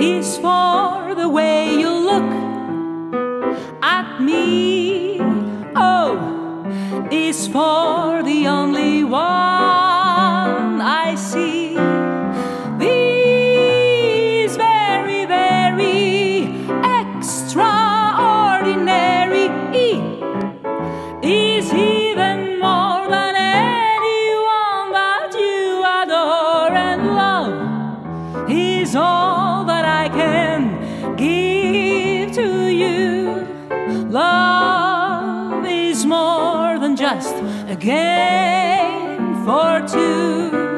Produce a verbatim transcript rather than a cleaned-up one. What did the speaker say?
is for the way you look at me. O is for the only one I see. V is very, very extraordinary. E is even more than anyone that you adore, and love is all that I can give to you. Love is more than just a game for two.